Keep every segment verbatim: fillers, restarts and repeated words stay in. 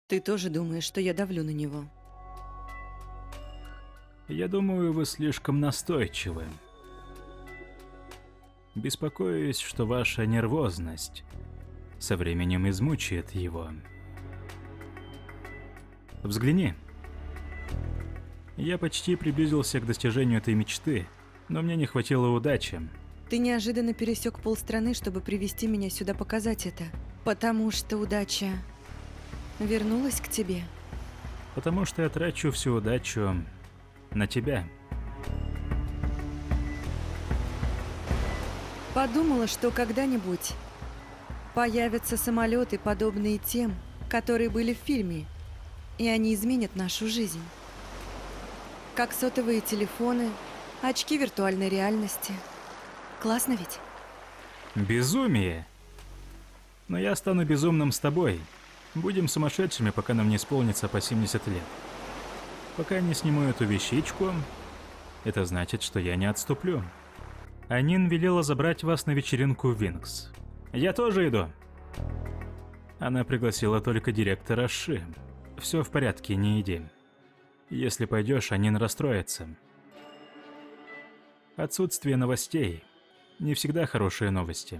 Ты тоже думаешь, что я давлю на него? Я думаю, вы слишком настойчивы. Беспокоюсь, что ваша нервозность со временем измучает его. Взгляни. Я почти приблизился к достижению этой мечты, но мне не хватило удачи. Ты неожиданно пересек полстраны, чтобы привести меня сюда показать это. Потому что удача вернулась к тебе. Потому что я трачу всю удачу на тебя. Подумала, что когда-нибудь появятся самолеты, подобные тем, которые были в фильме, и они изменят нашу жизнь. Как сотовые телефоны, очки виртуальной реальности. Классно ведь? Безумие! Но я стану безумным с тобой. Будем сумасшедшими, пока нам не исполнится по семьдесят лет. Пока не сниму эту вещичку, это значит, что я не отступлю. Анин велела забрать вас на вечеринку Винкс. Я тоже иду. Она пригласила только директора Ши. Все в порядке, не иди. Если пойдешь, Анин расстроится. Отсутствие новостей не всегда хорошие новости.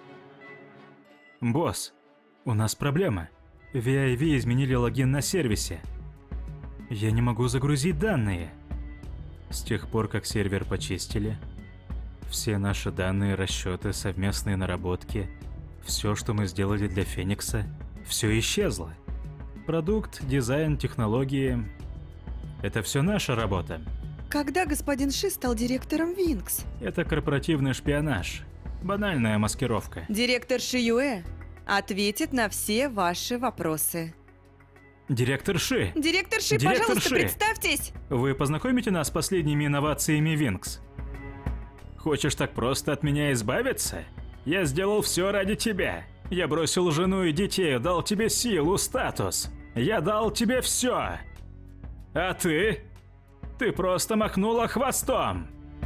Босс, у нас проблема. ви ай ви изменили логин на сервисе. Я не могу загрузить данные. С тех пор, как сервер почистили, все наши данные, расчеты, совместные наработки, все, что мы сделали для Феникса, все исчезло. Продукт, дизайн, технологии – это все наша работа. Когда господин Ши стал директором Винкс? Это корпоративный шпионаж. Банальная маскировка. Директор Ши Юэ ответит на все ваши вопросы. Директор Ши! Директор Ши, Директор пожалуйста, Ши! представьтесь! Вы познакомите нас с последними инновациями Винкс? Хочешь так просто от меня избавиться? Я сделал все ради тебя. Я бросил жену и детей, дал тебе силу, статус. Я дал тебе все. А ты? Ты просто махнула хвостом.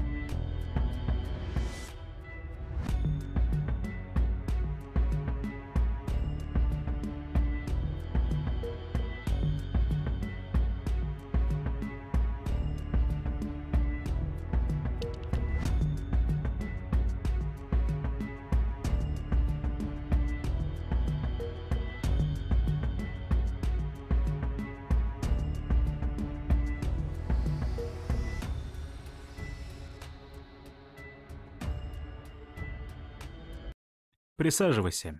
Присаживайся.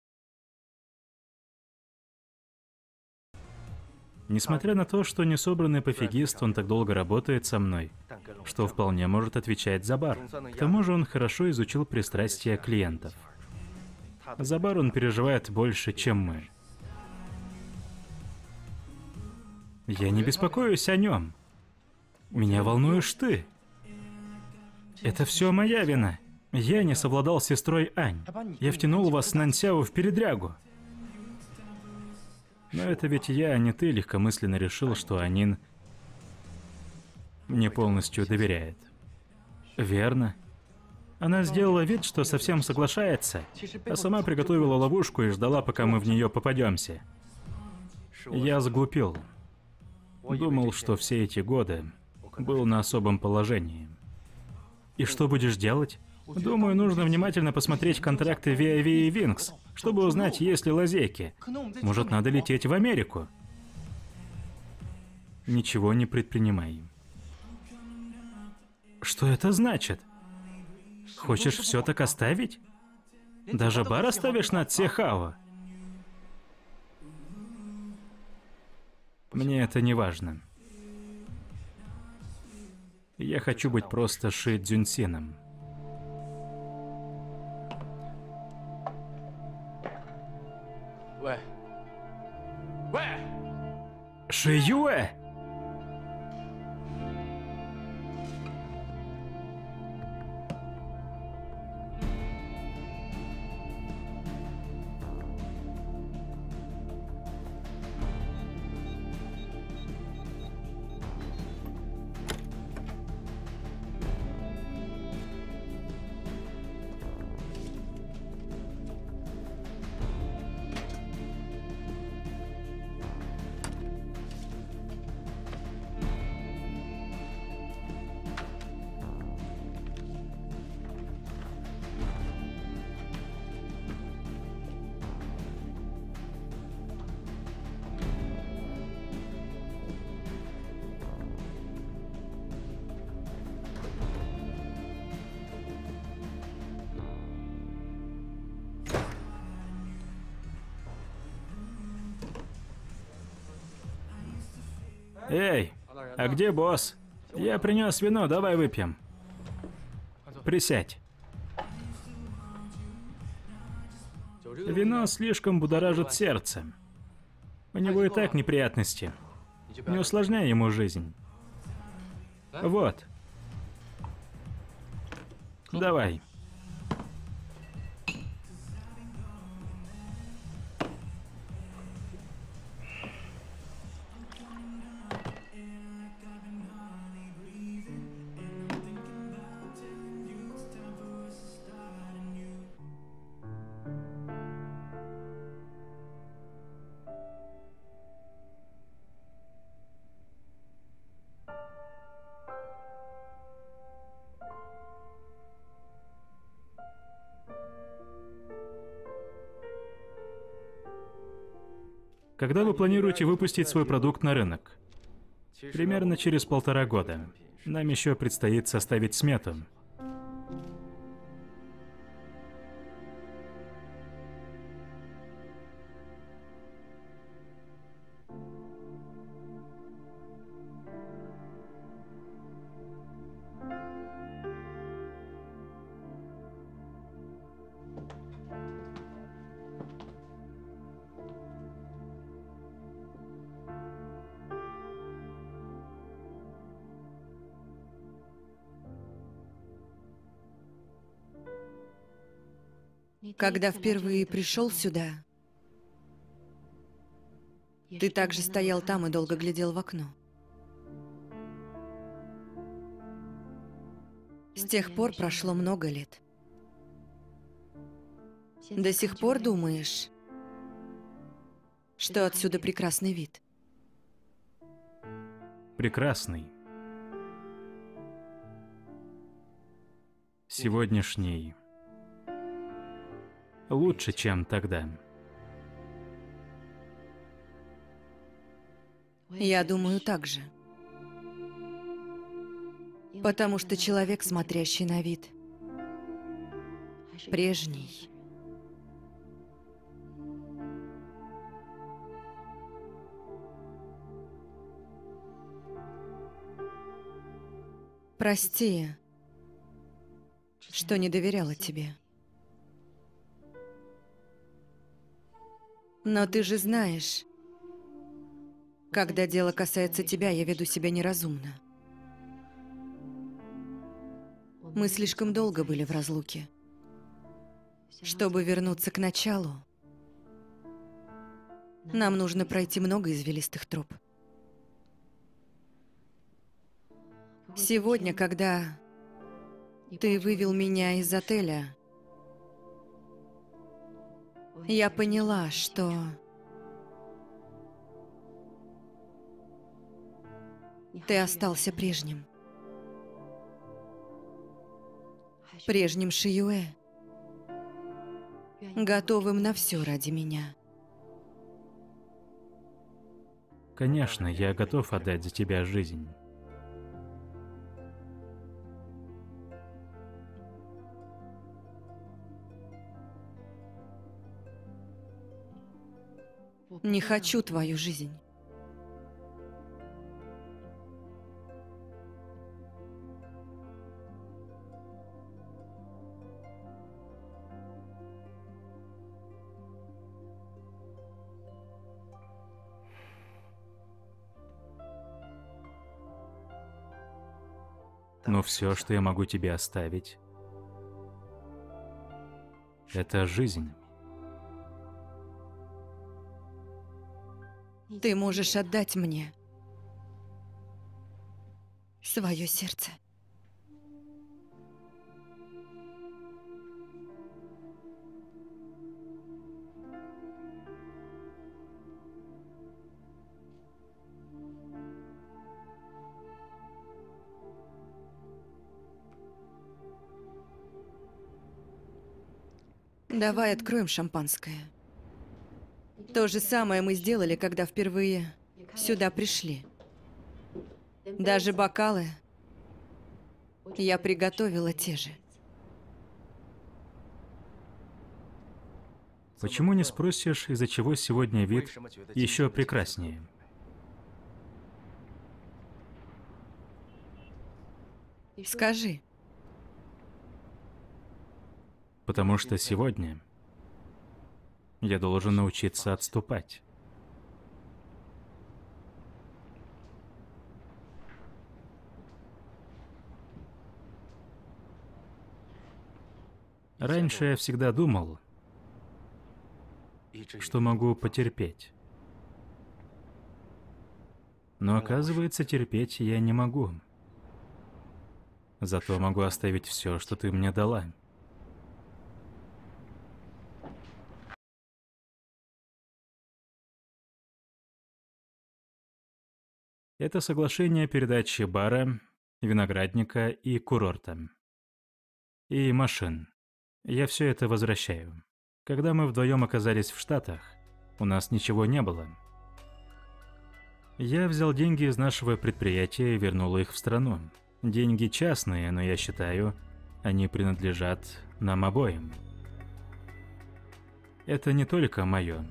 Несмотря на то, что несобранный пофигист, он так долго работает со мной, что вполне может отвечать за бар. К тому же он хорошо изучил пристрастия клиентов. За бар он переживает больше, чем мы. Я не беспокоюсь о нем. Меня волнуешь ты. Это все моя вина. Я не совладал с сестрой Ань. Я втянул вас с Нансяо в передрягу. Но это ведь я, а не ты, легкомысленно решил, что Анин мне полностью доверяет. Верно. Она сделала вид, что совсем соглашается, а сама приготовила ловушку и ждала, пока мы в нее попадемся. Я сглупил. Думал, что все эти годы был на особом положении. И что будешь делать? Думаю, нужно внимательно посмотреть контракты ви ай ви и Винкс, чтобы узнать, есть ли лазейки. Может, надо лететь в Америку? Ничего не предпринимай. Что это значит? Хочешь все так оставить? Даже бар оставишь на Цехао? Мне это не важно. Я хочу быть просто Ши Цзюньсином. Ши Юэ! Эй, а где босс? Я принес вино, давай выпьем. Присядь. Вино слишком будоражит сердце. У него и так неприятности. Не усложняй ему жизнь. Вот. Давай. Когда вы планируете выпустить свой продукт на рынок? Примерно через полтора года. Нам еще предстоит составить смету. Когда впервые пришел сюда, ты также стоял там и долго глядел в окно. С тех пор прошло много лет. До сих пор думаешь, что отсюда прекрасный вид? Прекрасный. Сегодняшний лучше, чем тогда. Я думаю так же. Потому что человек, смотрящий на вид, прежний. Прости, что не доверяла тебе. Но ты же знаешь, когда дело касается тебя, я веду себя неразумно. Мы слишком долго были в разлуке. Чтобы вернуться к началу, нам нужно пройти много извилистых троп. Сегодня, когда ты вывел меня из отеля, я поняла, что ты остался прежним. Прежним Шиюэ, готовым на все ради меня. Конечно, я готов отдать за тебя жизнь. Не хочу твою жизнь. Но все, что я могу тебе оставить, это жизнь. Ты можешь отдать мне свое сердце. Давай откроем шампанское. То же самое мы сделали, когда впервые сюда пришли. Даже бокалы я приготовила те же. Почему не спросишь, из-за чего сегодня вид еще прекраснее? Скажи. Потому что сегодня я должен научиться отступать. Раньше я всегда думал, что могу потерпеть. Но оказывается, терпеть я не могу. Зато могу оставить все, что ты мне дала. Это соглашение о передаче бара, виноградника и курорта. И машин. Я все это возвращаю. Когда мы вдвоем оказались в Штатах, у нас ничего не было. Я взял деньги из нашего предприятия и вернул их в страну. Деньги частные, но я считаю, они принадлежат нам обоим. Это не только мое.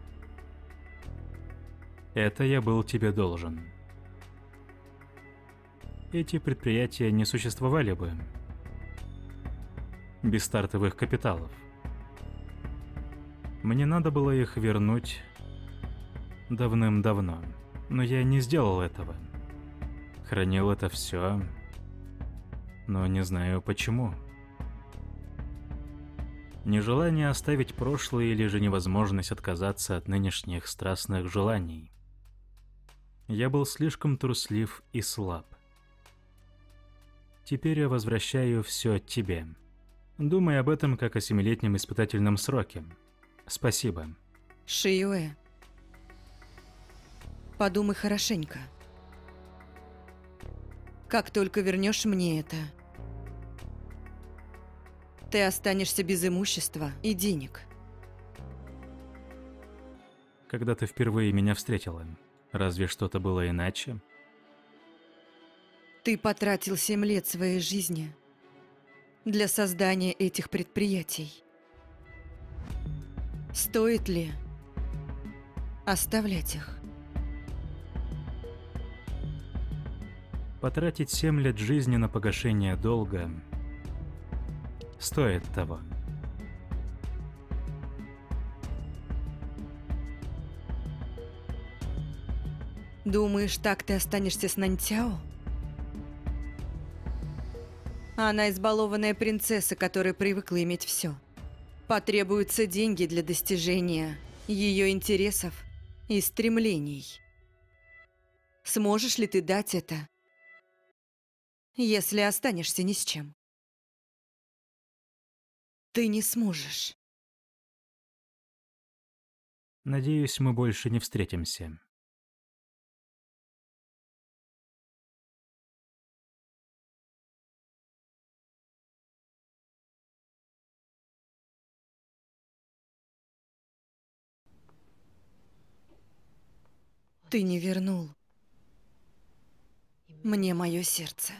Это я был тебе должен. Эти предприятия не существовали бы без стартовых капиталов. Мне надо было их вернуть давным-давно, но я не сделал этого. Хранил это все, но не знаю почему. Нежелание оставить прошлое или же невозможность отказаться от нынешних страстных желаний. Я был слишком труслив и слаб. Теперь я возвращаю все тебе. Думай об этом как о семилетнем испытательном сроке. Спасибо. Шиюэ, подумай хорошенько. Как только вернешь мне это, ты останешься без имущества и денег. Когда ты впервые меня встретила, разве что-то было иначе? Ты потратил семь лет своей жизни для создания этих предприятий. Стоит ли оставлять их? Потратить семь лет жизни на погашение долга стоит того. Думаешь, так ты останешься с Наньтяо? Она избалованная принцесса, которая привыкла иметь все. Потребуются деньги для достижения ее интересов и стремлений. Сможешь ли ты дать это, если останешься ни с чем? Ты не сможешь. Надеюсь, мы больше не встретимся. Ты не вернул мне мое сердце.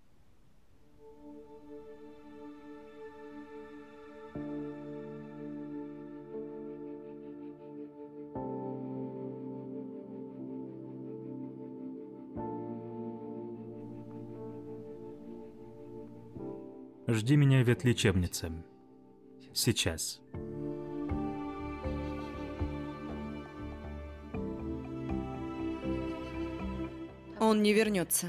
Жди меня в ветлечебнице. Сейчас. Он не вернется.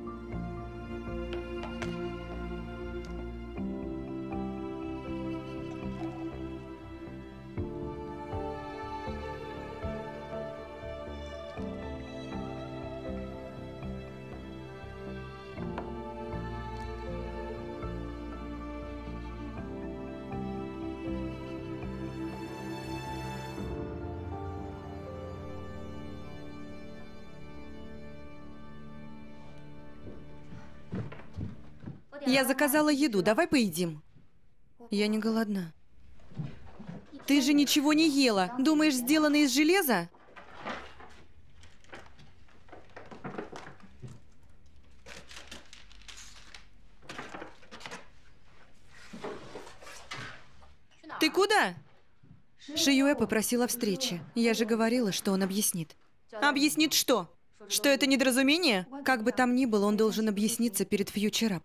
Я заказала еду, давай поедим. Я не голодна. Ты же ничего не ела. Думаешь, сделано из железа? Ты куда? Шиюэ попросила встречи. Я же говорила, что он объяснит. Объяснит что? Что это недоразумение? Как бы там ни было, он должен объясниться перед Фьючерап.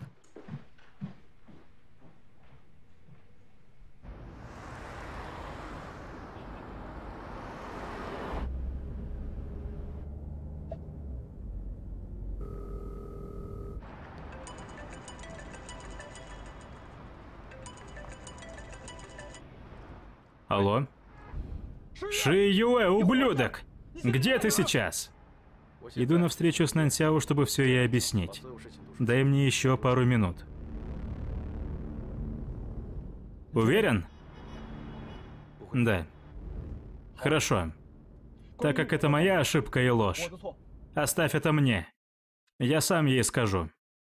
Алло? Ши Юэ, ублюдок! Где ты сейчас? Иду на встречу с Нансяо, чтобы все ей объяснить. Дай мне еще пару минут. Уверен? Да. Хорошо. Так как это моя ошибка и ложь, оставь это мне. Я сам ей скажу.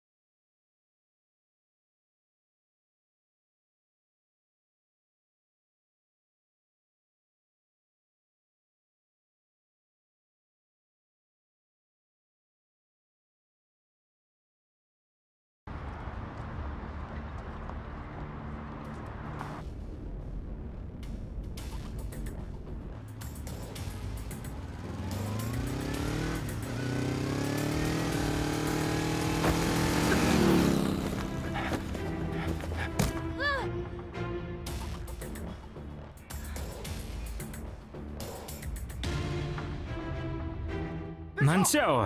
Нансяо!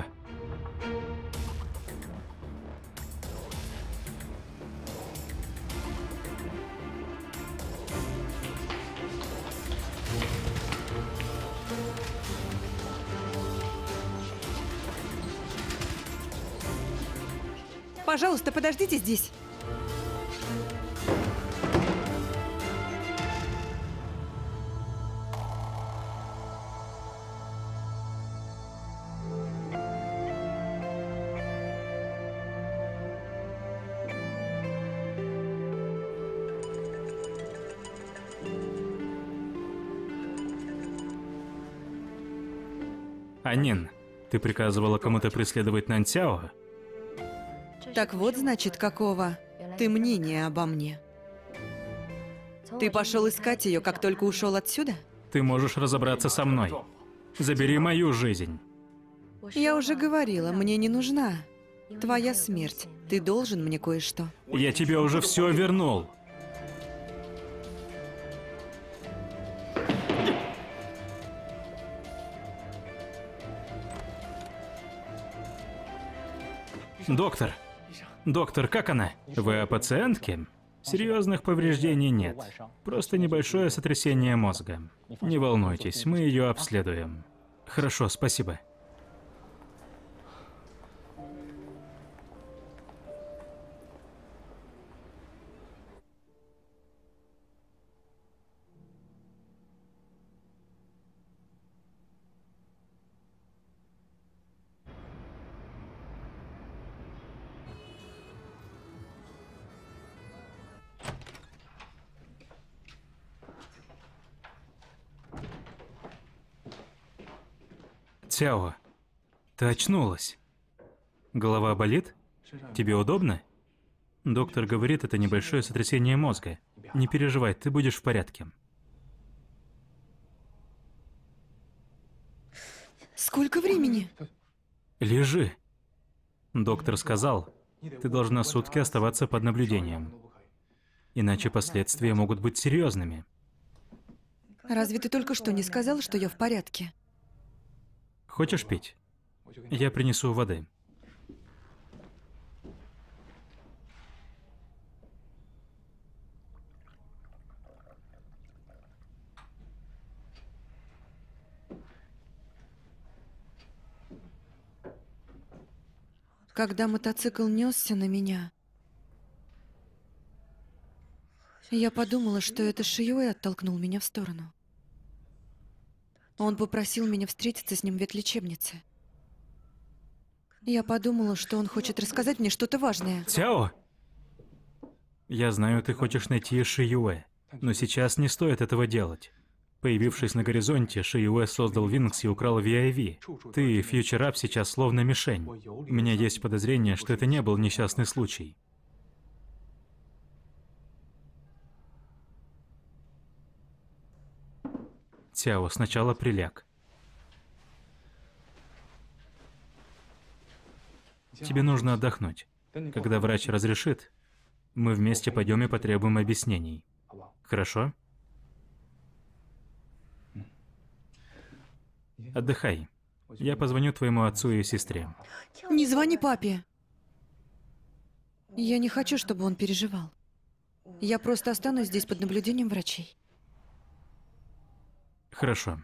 Пожалуйста, подождите здесь. Анин, ты приказывала кому-то преследовать Нансяо? Так вот, значит, какого ты мнения обо мне. Ты пошел искать ее, как только ушел отсюда? Ты можешь разобраться со мной. Забери мою жизнь. Я уже говорила, мне не нужна твоя смерть. Ты должен мне кое-что. Я тебе уже все вернул. Доктор, доктор, как она? Вы о пациентке? Серьезных повреждений нет. Просто небольшое сотрясение мозга. Не волнуйтесь, мы ее обследуем. Хорошо, спасибо. Цяо, ты очнулась. Голова болит? Тебе удобно? Доктор говорит, это небольшое сотрясение мозга. Не переживай, ты будешь в порядке. Сколько времени? Лежи. Доктор сказал, ты должна сутки оставаться под наблюдением. Иначе последствия могут быть серьезными. Разве ты только что не сказал, что я в порядке? Хочешь пить? Я принесу воды. Когда мотоцикл несся на меня, я подумала, что это Ши Юэ оттолкнул меня в сторону. Он попросил меня встретиться с ним в ветлечебнице. Я подумала, что он хочет рассказать мне что-то важное. Цяо! Я знаю, ты хочешь найти Ши Юэ, но сейчас не стоит этого делать. Появившись на горизонте, Ши Юэ создал Винкс и украл ви ай ви. Ты и Фьючерап сейчас словно мишень. У меня есть подозрение, что это не был несчастный случай. Цяо, сначала приляг. Тебе нужно отдохнуть. Когда врач разрешит, мы вместе пойдем и потребуем объяснений. Хорошо? Отдыхай. Я позвоню твоему отцу и сестре. Не звони папе. Я не хочу, чтобы он переживал. Я просто останусь здесь под наблюдением врачей. Хорошо.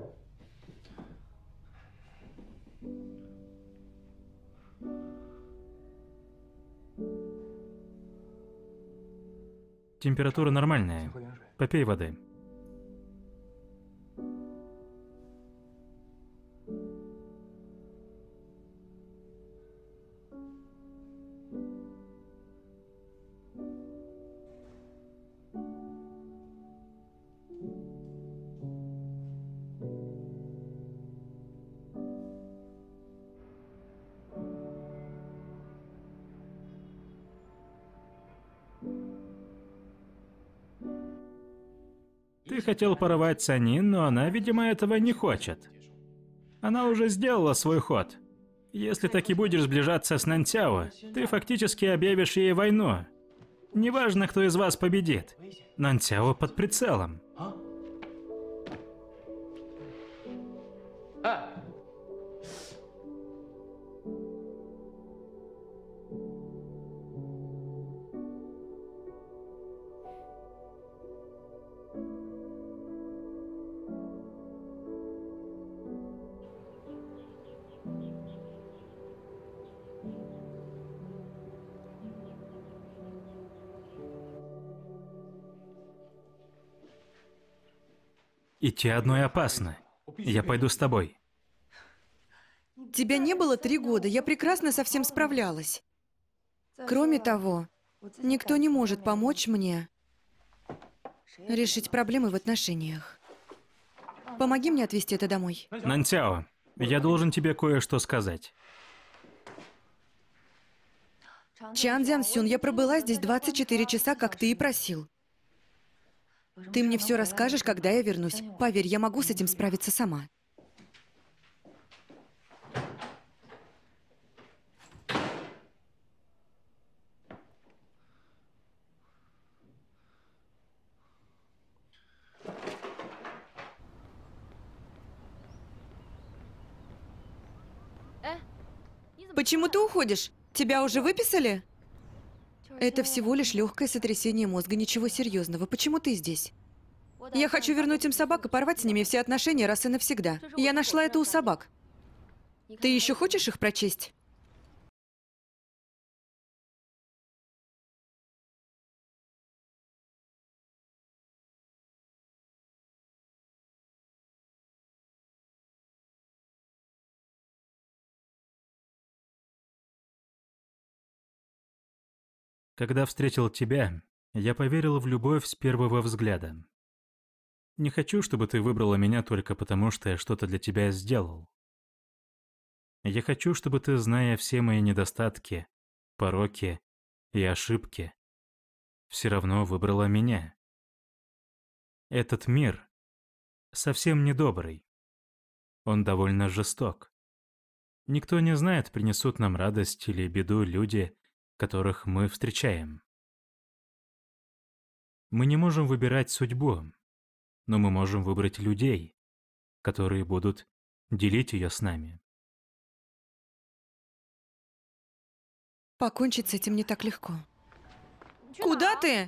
Температура нормальная. Попей воды. Ты хотел порвать с Анин, но она, видимо, этого не хочет. Она уже сделала свой ход. Если так и будешь сближаться с Нантяо, ты фактически объявишь ей войну. Неважно, кто из вас победит. Нантяо под прицелом. Идти одной опасно. Я пойду с тобой. Тебя не было три года, я прекрасно со всем справлялась. Кроме того, никто не может помочь мне решить проблемы в отношениях. Помоги мне отвезти это домой. Нантяо, я должен тебе кое-что сказать. Чан Дзянсюн, я пробыла здесь двадцать четыре часа, как ты и просил. Ты мне все расскажешь, когда я вернусь. Поверь, я могу с этим справиться сама. Почему ты уходишь? Тебя уже выписали? Это всего лишь легкое сотрясение мозга, ничего серьезного. Почему ты здесь? Я хочу вернуть им собак и порвать с ними все отношения раз и навсегда. Я нашла это у собак. Ты еще хочешь их прочесть? Когда встретил тебя, я поверил в любовь с первого взгляда. Не хочу, чтобы ты выбрала меня только потому, что я что-то для тебя сделал. Я хочу, чтобы ты, зная все мои недостатки, пороки и ошибки, все равно выбрала меня. Этот мир совсем недобрый. Он довольно жесток. Никто не знает, принесут нам радость или беду люди, которых мы встречаем. Мы не можем выбирать судьбу, но мы можем выбрать людей, которые будут делить ее с нами. Покончить с этим не так легко. Куда ты?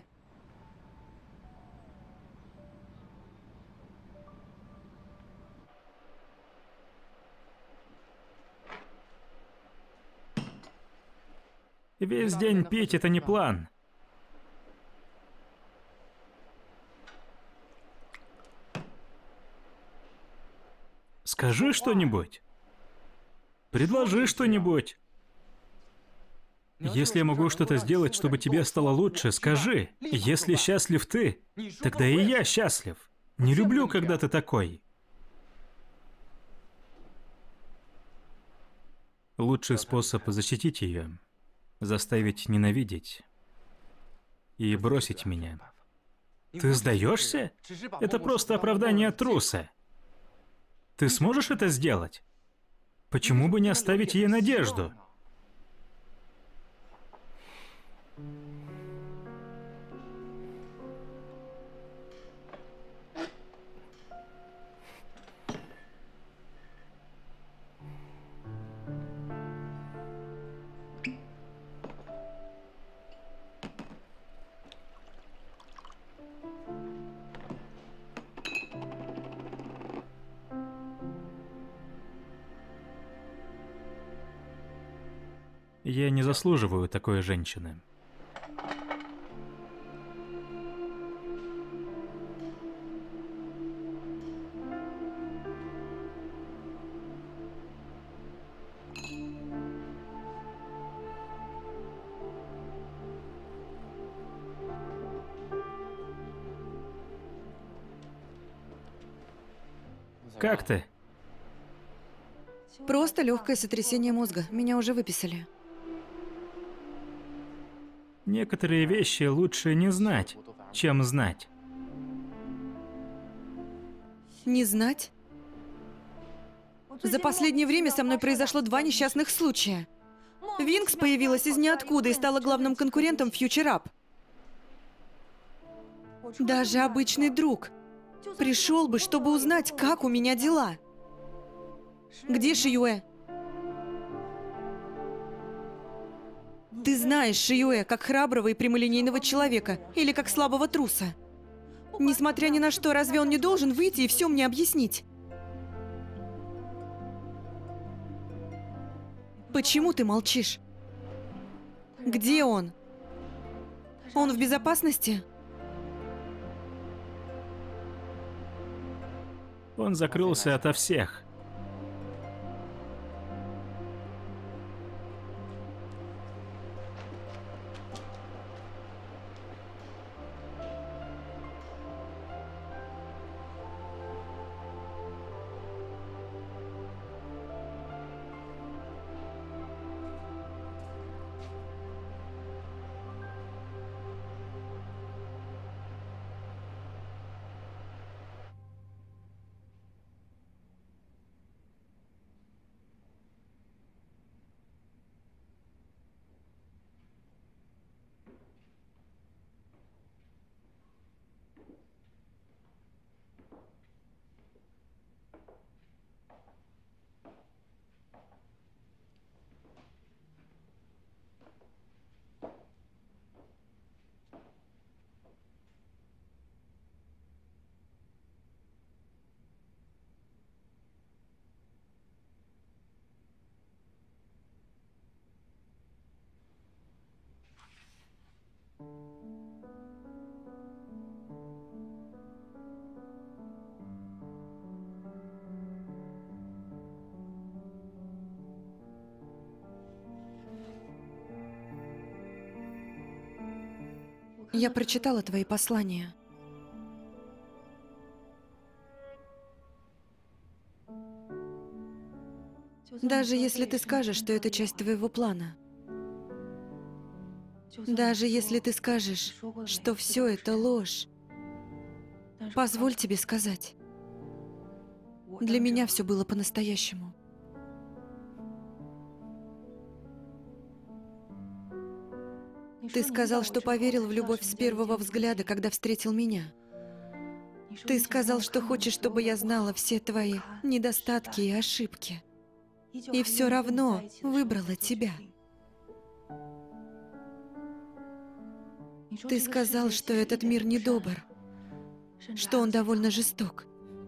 Весь день пить — это не план. Скажи что-нибудь. Предложи что-нибудь. Если я могу что-то сделать, чтобы тебе стало лучше, скажи. Если счастлив ты, тогда и я счастлив. Не люблю, когда ты такой. Лучший способ защитить ее — заставить ненавидеть и бросить меня. Ты сдаешься? Это просто оправдание труса. Ты сможешь это сделать? Почему бы не оставить ей надежду? Я не заслуживаю такой женщины. Как ты? Просто легкое сотрясение мозга. Меня уже выписали. Некоторые вещи лучше не знать, чем знать. Не знать? За последнее время со мной произошло два несчастных случая. Винкс появилась из ниоткуда и стала главным конкурентом Future Up. Даже обычный друг пришел бы, чтобы узнать, как у меня дела. Где Шиюэ? Ты знаешь Шиюэ как храброго и прямолинейного человека или как слабого труса. Несмотря ни на что, разве он не должен выйти и все мне объяснить? Почему ты молчишь? Где он? Он в безопасности? Он закрылся ото всех. Я прочитала твои послания. Даже если ты скажешь, что это часть твоего плана. Даже если ты скажешь, что все это ложь. Позволь тебе сказать. Для меня все было по-настоящему. Ты сказал, что поверил в любовь с первого взгляда, когда встретил меня. Ты сказал, что хочешь, чтобы я знала все твои недостатки и ошибки. И все равно выбрала тебя. Ты сказал, что этот мир недобр, что он довольно жесток.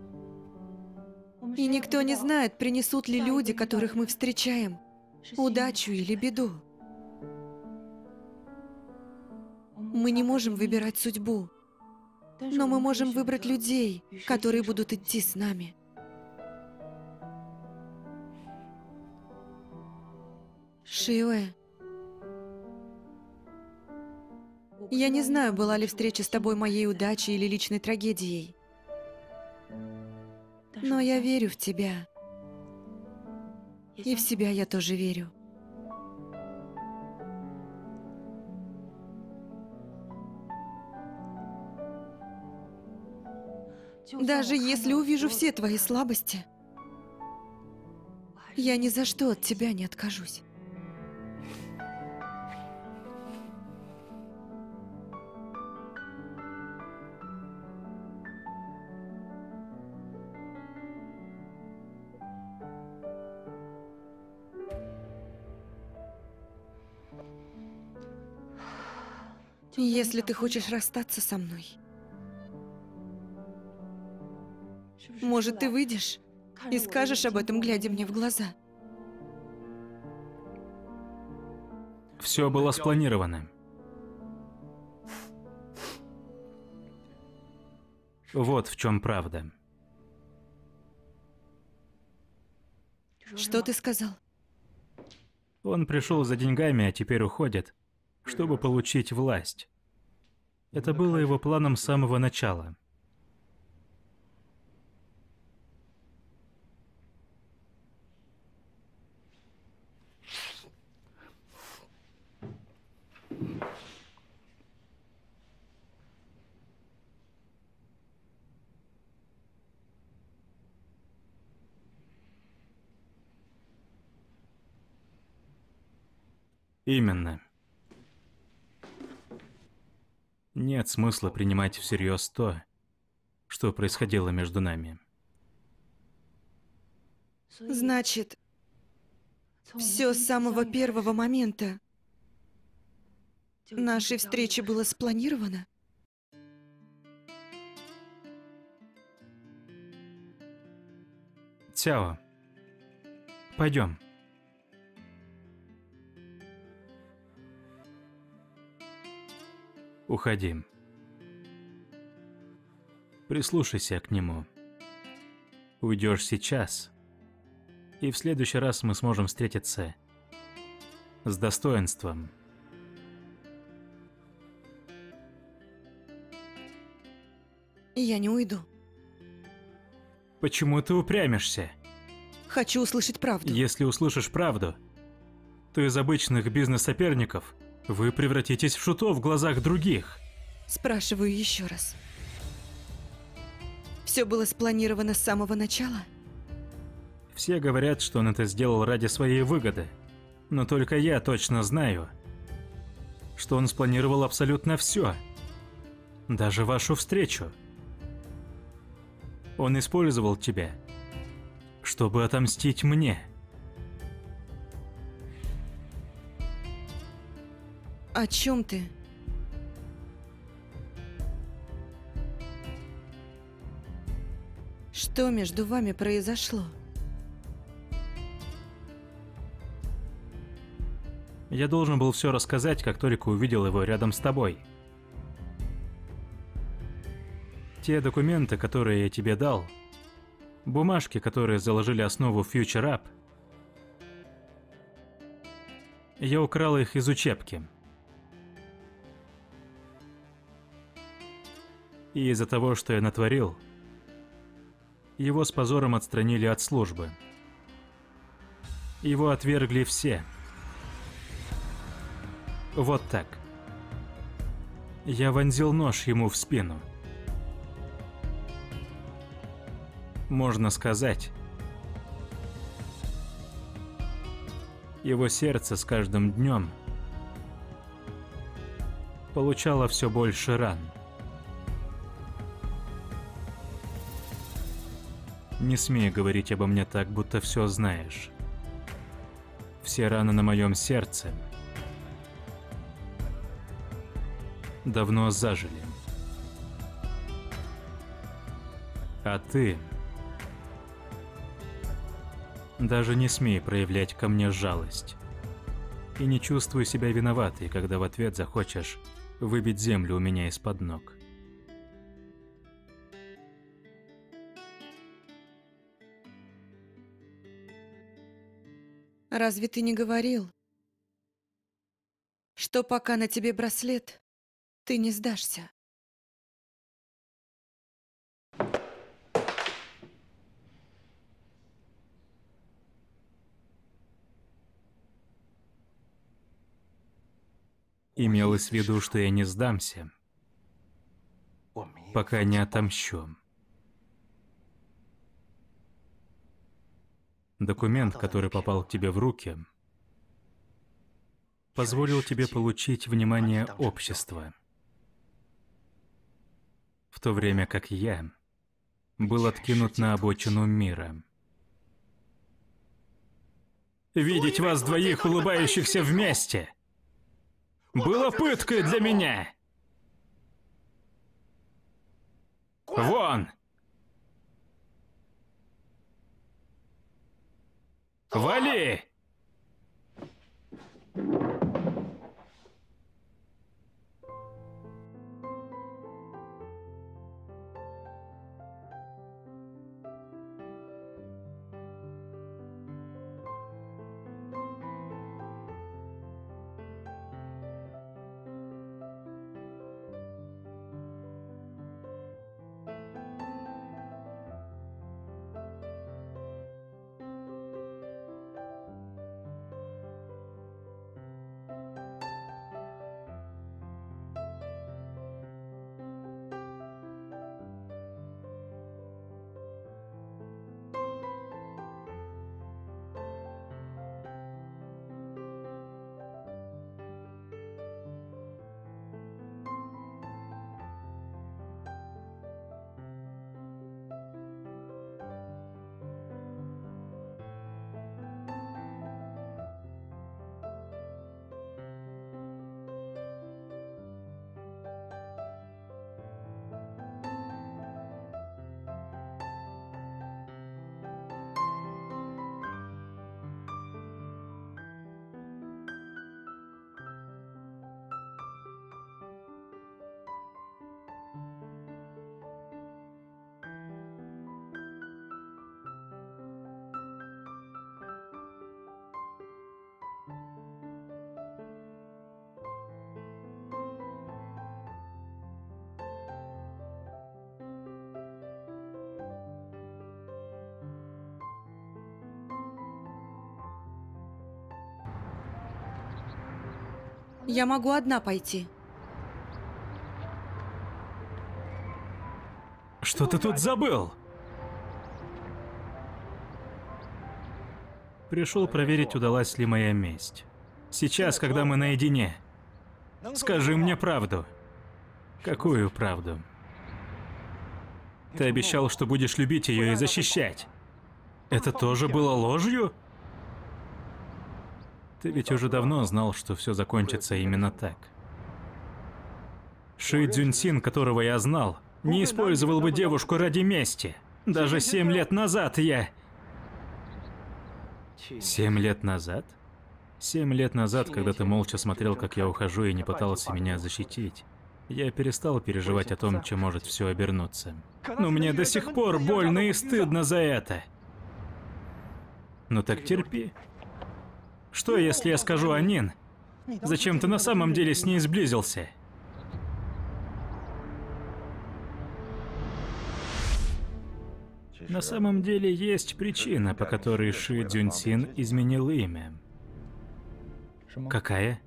И никто не знает, принесут ли люди, которых мы встречаем, удачу или беду. Мы не можем выбирать судьбу, но мы можем выбрать людей, которые будут идти с нами. Шиюэ, я не знаю, была ли встреча с тобой моей удачей или личной трагедией, но я верю в тебя. И в себя я тоже верю. Даже если увижу все твои слабости, я ни за что от тебя не откажусь. Если ты хочешь расстаться со мной, может, ты выйдешь и скажешь об этом, глядя мне в глаза? Все было спланировано. Вот в чем правда. Что ты сказал? Он пришел за деньгами, а теперь уходит, чтобы получить власть. Это было его планом с самого начала. Именно. Нет смысла принимать всерьез то, что происходило между нами. Значит, все с самого первого момента нашей встречи было спланировано? Цяо, пойдем. Уходи. Прислушайся к нему. Уйдешь сейчас, и в следующий раз мы сможем встретиться с достоинством. Я не уйду. Почему ты упрямишься? Хочу услышать правду. Если услышишь правду, то из обычных бизнес-соперников вы превратитесь в шутов в глазах других. Спрашиваю еще раз. Все было спланировано с самого начала? Все говорят, что он это сделал ради своей выгоды. Но только я точно знаю, что он спланировал абсолютно все. Даже вашу встречу. Он использовал тебя, чтобы отомстить мне. О чем ты? Что между вами произошло? Я должен был все рассказать, как только увидел его рядом с тобой. Те документы, которые я тебе дал, бумажки, которые заложили основу Future App, я украл их из учебки. И из-за того, что я натворил, его с позором отстранили от службы. Его отвергли все. Вот так. Я вонзил нож ему в спину. Можно сказать, его сердце с каждым днем получало все больше ран. Не смей говорить обо мне так, будто все знаешь. Все раны на моем сердце давно зажили. А ты даже не смей проявлять ко мне жалость. И не чувствуй себя виноватой, когда в ответ захочешь выбить землю у меня из-под ног. Разве ты не говорил, что пока на тебе браслет, ты не сдашься? Имелось в виду, что я не сдамся, пока не отомщу. Документ, который попал к тебе в руки, позволил тебе получить внимание общества, в то время как я был откинут на обочину мира. Видеть вас двоих улыбающихся вместе было пыткой для меня. Вон! Вали! Я могу одна пойти. Что ты тут забыл? Пришел проверить, удалась ли моя месть. Сейчас, когда мы наедине, скажи мне правду. Какую правду? Ты обещал, что будешь любить ее и защищать. Это тоже было ложью? Ты ведь уже давно знал, что все закончится именно так. Ши Цзюньсин, которого я знал, не использовал бы девушку ради мести. Даже семь лет назад я... Семь лет назад? Семь лет назад, когда ты молча смотрел, как я ухожу, и не пытался меня защитить, я перестал переживать о том, чем может все обернуться. Но мне до сих пор больно и стыдно за это. Ну так терпи. Что, если я скажу Анин? Зачем ты на самом деле с ней сблизился? На самом деле есть причина, по которой Ши Цзюньсин изменил имя. Какая?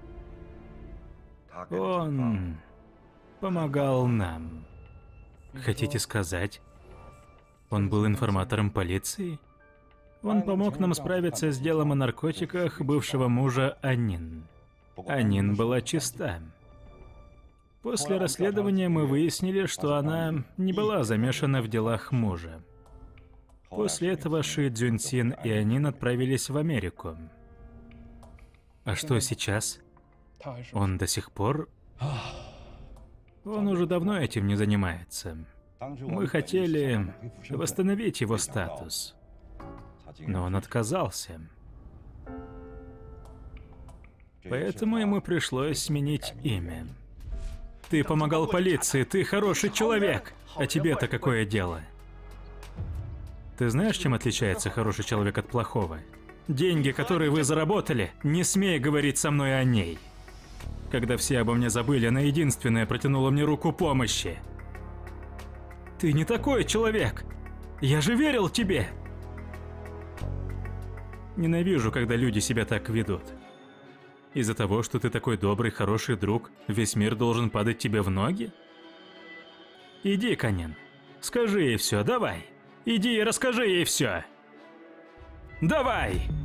Он помогал нам. Хотите сказать, он был информатором полиции? Он помог нам справиться с делом о наркотиках бывшего мужа Анин. Анин была чиста. После расследования мы выяснили, что она не была замешана в делах мужа. После этого Ши Цзюньсин и Анин отправились в Америку. А что сейчас? Он до сих пор... Он уже давно этим не занимается. Мы хотели восстановить его статус, но он отказался. Поэтому ему пришлось сменить имя. Ты помогал полиции, ты хороший человек, а тебе-то какое дело? Ты знаешь, чем отличается хороший человек от плохого? Деньги, которые вы заработали, не смей говорить со мной о ней. Когда все обо мне забыли, она единственная протянула мне руку помощи. Ты не такой человек! Я же верил тебе! Ненавижу, когда люди себя так ведут. Из-за того, что ты такой добрый, хороший друг, весь мир должен падать тебе в ноги? Иди, Канин, скажи ей все, давай. Иди и расскажи ей все. Давай!